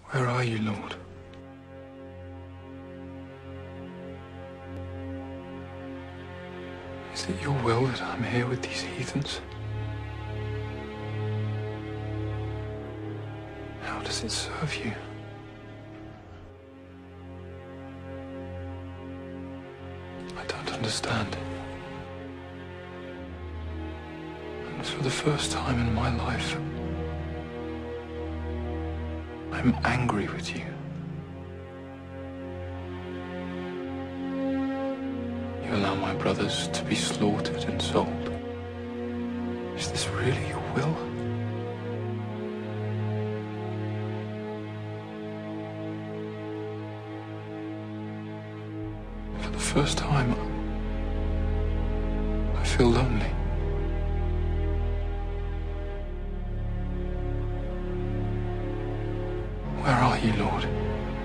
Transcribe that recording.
Where are you, Lord? Is it your will that I'm here with these heathens? How does it serve you? I don't understand. And for the first time in my life, I'm angry with you. You allow my brothers to be slaughtered and sold. Is this really your will? For the first time, I feel lonely. Where are you, Lord?